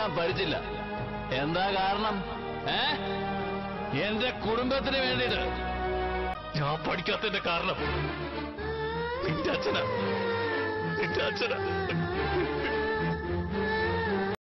ഞാൻ പഠിച്ചില്ല. എന്താ കാരണം? എന്റെ കുടുംബത്തിന് വേണ്ടിയിട്ട്. ഞാൻ പഠിക്കാത്തതിന്റെ കാരണം നിന്റെ അച്ഛനാ.